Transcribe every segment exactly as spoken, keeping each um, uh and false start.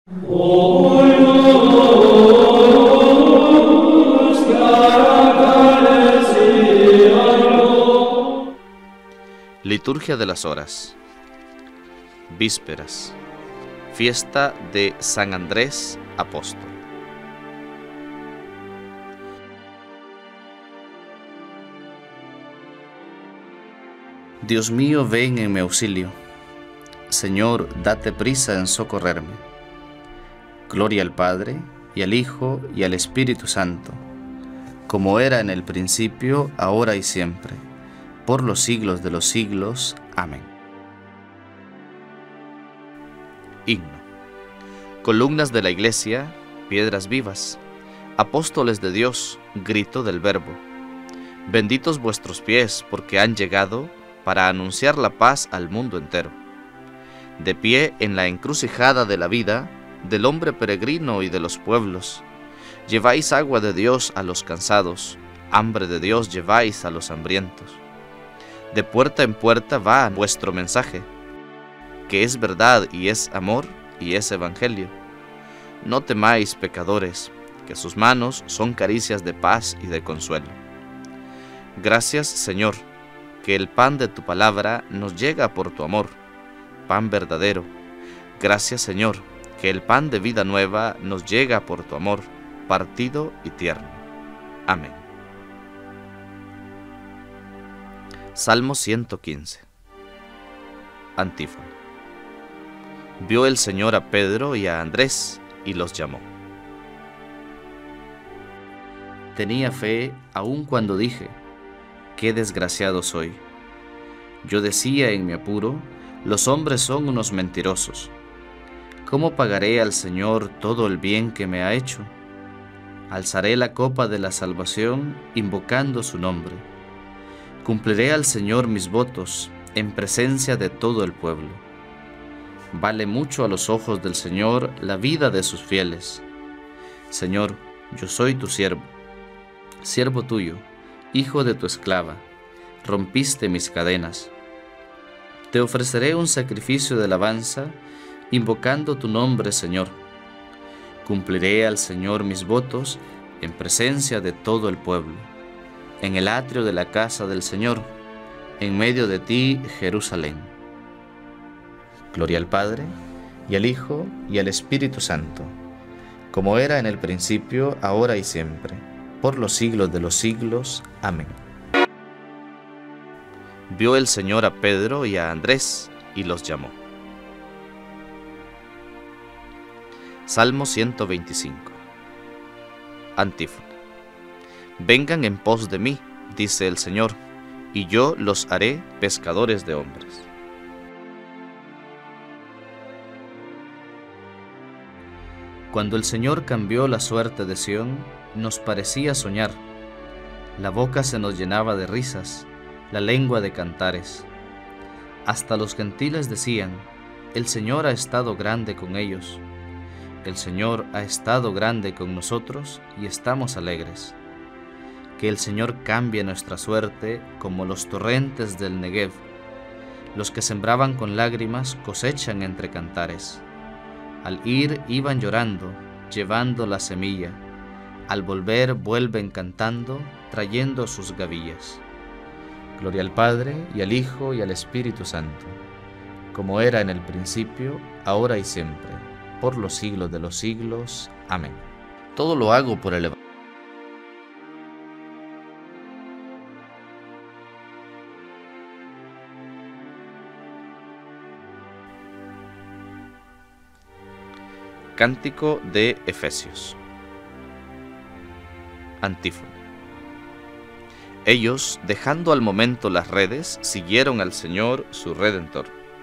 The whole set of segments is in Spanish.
Liturgia de las Horas. Vísperas. Fiesta de San Andrés Apóstol. Dios mío, ven en mi auxilio. Señor, date prisa en socorrerme. Gloria al Padre, y al Hijo, y al Espíritu Santo, como era en el principio, ahora y siempre, por los siglos de los siglos. Amén. Himno. Columnas de la Iglesia, piedras vivas, apóstoles de Dios, grito del Verbo. Benditos vuestros pies, porque han llegado para anunciar la paz al mundo entero. De pie en la encrucijada de la vida, del hombre peregrino y de los pueblos, lleváis agua de Dios a los cansados, hambre de Dios lleváis a los hambrientos. De puerta en puerta va vuestro mensaje, que es verdad y es amor y es evangelio. No temáis, pecadores, que sus manos son caricias de paz y de consuelo. Gracias, Señor, que el pan de tu palabra nos llega por tu amor, pan verdadero. Gracias, Señor, que el pan de vida nueva nos llega por tu amor, partido y tierno. Amén. Salmo ciento quince. Antífona. Vio el Señor a Pedro y a Andrés, y los llamó. Tenía fe aun cuando dije, qué desgraciado soy. Yo decía en mi apuro, los hombres son unos mentirosos. ¿Cómo pagaré al Señor todo el bien que me ha hecho? Alzaré la copa de la salvación, invocando su nombre. Cumpliré al Señor mis votos, en presencia de todo el pueblo. Vale mucho a los ojos del Señor la vida de sus fieles. Señor, yo soy tu siervo, siervo tuyo, hijo de tu esclava. Rompiste mis cadenas. Te ofreceré un sacrificio de alabanza, invocando tu nombre, Señor. Cumpliré al Señor mis votos en presencia de todo el pueblo, en el atrio de la casa del Señor, en medio de ti, Jerusalén. Gloria al Padre, y al Hijo, y al Espíritu Santo, como era en el principio, ahora y siempre, por los siglos de los siglos. Amén. Vio el Señor a Pedro y a Andrés, y los llamó. Salmo ciento veinticinco. Antífona. Vengan en pos de mí, dice el Señor, y yo los haré pescadores de hombres. Cuando el Señor cambió la suerte de Sión, nos parecía soñar. La boca se nos llenaba de risas, la lengua de cantares. Hasta los gentiles decían, el Señor ha estado grande con ellos. El Señor ha estado grande con nosotros y estamos alegres. Que el Señor cambie nuestra suerte como los torrentes del Negev. Los que sembraban con lágrimas cosechan entre cantares. Al ir iban llorando, llevando la semilla. Al volver vuelven cantando, trayendo sus gavillas. Gloria al Padre, y al Hijo, y al Espíritu Santo, como era en el principio, ahora y siempre, por los siglos de los siglos. Amén. Todo lo hago por el Evangelio. Cántico de Efesios. Antífona. Ellos, dejando al momento las redes, siguieron al Señor, su Redentor.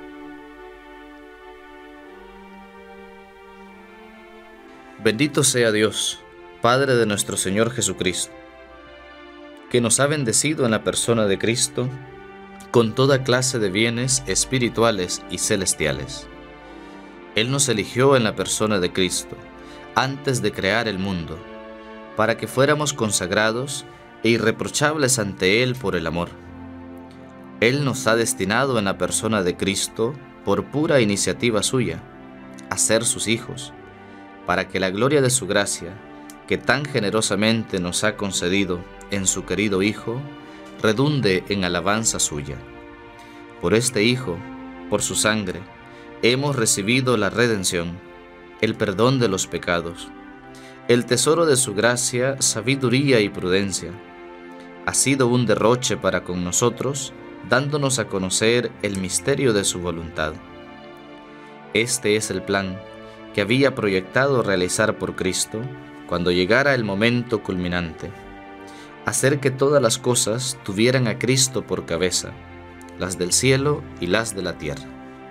Bendito sea Dios, Padre de nuestro Señor Jesucristo, que nos ha bendecido en la persona de Cristo con toda clase de bienes espirituales y celestiales. Él nos eligió en la persona de Cristo, antes de crear el mundo, para que fuéramos consagrados e irreprochables ante Él por el amor. Él nos ha destinado en la persona de Cristo, por pura iniciativa suya, a ser sus hijos, para que la gloria de su gracia, que tan generosamente nos ha concedido en su querido Hijo, redunde en alabanza suya. Por este Hijo, por su sangre, hemos recibido la redención, el perdón de los pecados, el tesoro de su gracia, sabiduría y prudencia. Ha sido un derroche para con nosotros, dándonos a conocer el misterio de su voluntad. Este es el plan que había proyectado realizar por Cristo cuando llegara el momento culminante: hacer que todas las cosas tuvieran a Cristo por cabeza, las del cielo y las de la tierra.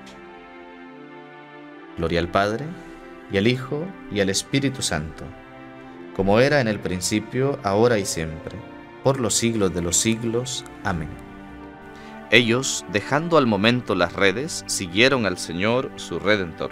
Gloria al Padre, y al Hijo, y al Espíritu Santo, como era en el principio, ahora y siempre, por los siglos de los siglos. Amén. Ellos, dejando al momento las redes, siguieron al Señor, su Redentor.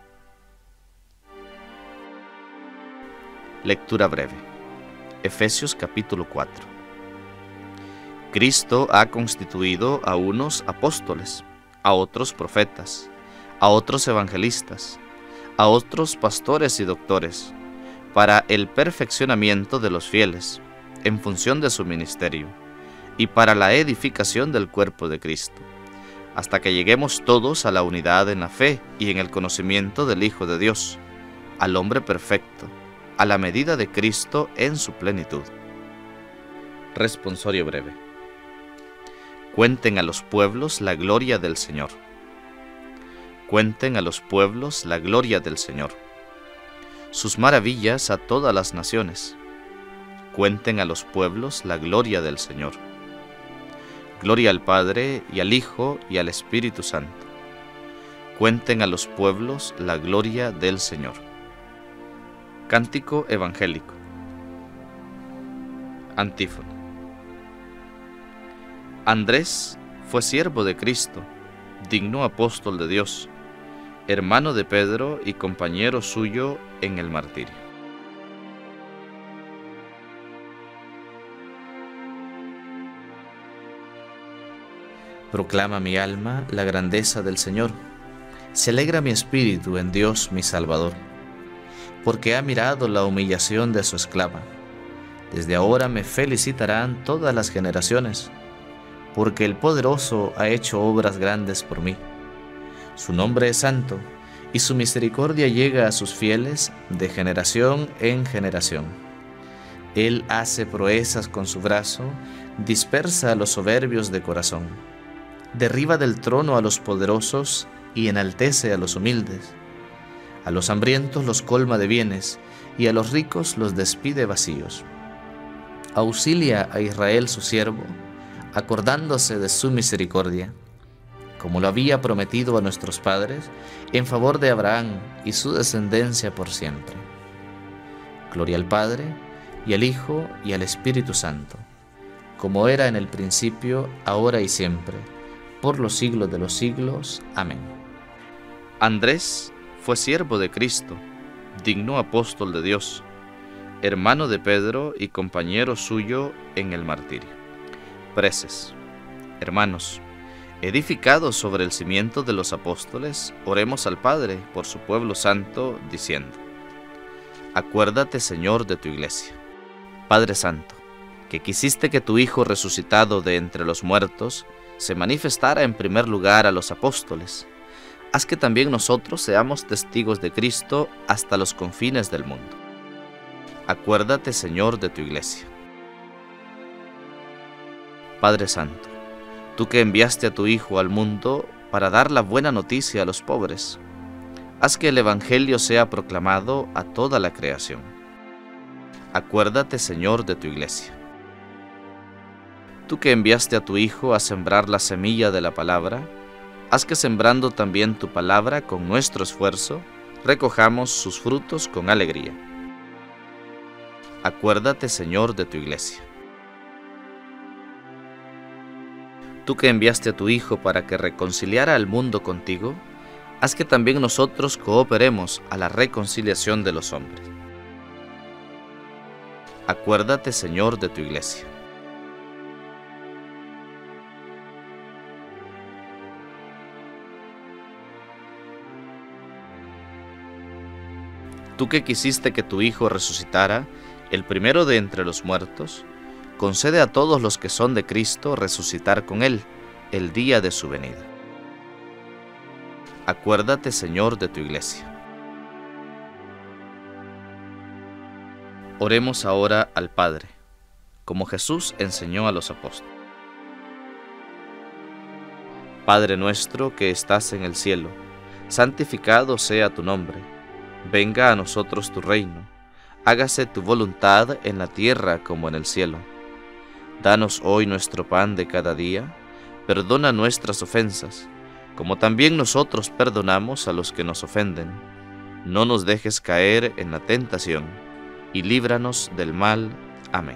Lectura breve. Efesios capítulo cuatro. Cristo ha constituido a unos apóstoles, a otros profetas, a otros evangelistas, a otros pastores y doctores, para el perfeccionamiento de los fieles, en función de su ministerio, y para la edificación del cuerpo de Cristo, hasta que lleguemos todos a la unidad en la fe y en el conocimiento del Hijo de Dios, al hombre perfecto, a la medida de Cristo en su plenitud. Responsorio breve. Cuenten a los pueblos la gloria del Señor. Cuenten a los pueblos la gloria del Señor, sus maravillas a todas las naciones. Cuenten a los pueblos la gloria del Señor. Gloria al Padre, y al Hijo, y al Espíritu Santo. Cuenten a los pueblos la gloria del Señor. Cántico evangélico. Antífona. Andrés fue siervo de Cristo, digno apóstol de Dios, hermano de Pedro y compañero suyo en el martirio. Proclama mi alma la grandeza del Señor. Se alegra mi espíritu en Dios mi Salvador, porque ha mirado la humillación de su esclava. Desde ahora me felicitarán todas las generaciones, porque el Poderoso ha hecho obras grandes por mí. Su nombre es santo, y su misericordia llega a sus fieles de generación en generación. Él hace proezas con su brazo, dispersa a los soberbios de corazón. Derriba del trono a los poderosos y enaltece a los humildes. A los hambrientos los colma de bienes, y a los ricos los despide vacíos. Auxilia a Israel su siervo, acordándose de su misericordia, como lo había prometido a nuestros padres, en favor de Abraham y su descendencia por siempre. Gloria al Padre, y al Hijo, y al Espíritu Santo, como era en el principio, ahora y siempre, por los siglos de los siglos. Amén. Andrés fue siervo de Cristo, digno apóstol de Dios, hermano de Pedro y compañero suyo en el martirio. Preces. Hermanos, edificados sobre el cimiento de los apóstoles, oremos al Padre por su pueblo santo, diciendo: Acuérdate, Señor, de tu iglesia. Padre Santo, que quisiste que tu Hijo resucitado de entre los muertos se manifestara en primer lugar a los apóstoles, haz que también nosotros seamos testigos de Cristo hasta los confines del mundo. Acuérdate, Señor, de tu iglesia. Padre Santo, tú que enviaste a tu Hijo al mundo para dar la buena noticia a los pobres, haz que el Evangelio sea proclamado a toda la creación. Acuérdate, Señor, de tu iglesia. Tú que enviaste a tu Hijo a sembrar la semilla de la palabra, haz que sembrando también tu palabra con nuestro esfuerzo, recojamos sus frutos con alegría. Acuérdate, Señor, de tu iglesia. Tú que enviaste a tu Hijo para que reconciliara al mundo contigo, haz que también nosotros cooperemos a la reconciliación de los hombres. Acuérdate, Señor, de tu iglesia. Tú que quisiste que tu Hijo resucitara, el primero de entre los muertos, concede a todos los que son de Cristo resucitar con Él el día de su venida. Acuérdate, Señor, de tu Iglesia. Oremos ahora al Padre, como Jesús enseñó a los apóstoles. Padre nuestro que estás en el cielo, santificado sea tu nombre. Venga a nosotros tu reino. Hágase tu voluntad en la tierra como en el cielo. Danos hoy nuestro pan de cada día. Perdona nuestras ofensas, como también nosotros perdonamos a los que nos ofenden. No nos dejes caer en la tentación, y líbranos del mal. Amén.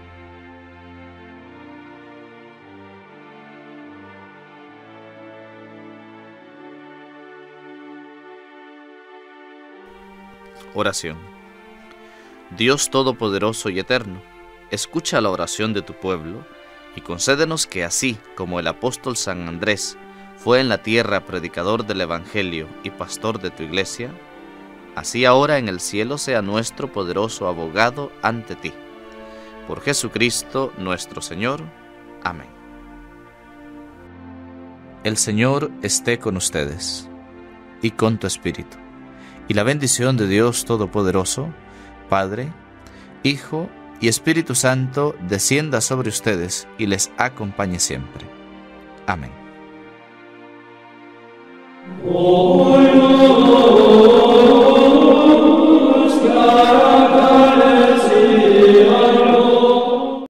Oración. Dios Todopoderoso y Eterno, escucha la oración de tu pueblo y concédenos que así como el apóstol San Andrés fue en la tierra predicador del Evangelio y pastor de tu Iglesia, así ahora en el cielo sea nuestro poderoso abogado ante ti. Por Jesucristo nuestro Señor. Amén. El Señor esté con ustedes y con tu espíritu. Y la bendición de Dios Todopoderoso, Padre, Hijo y Espíritu Santo, descienda sobre ustedes y les acompañe siempre. Amén. Oh,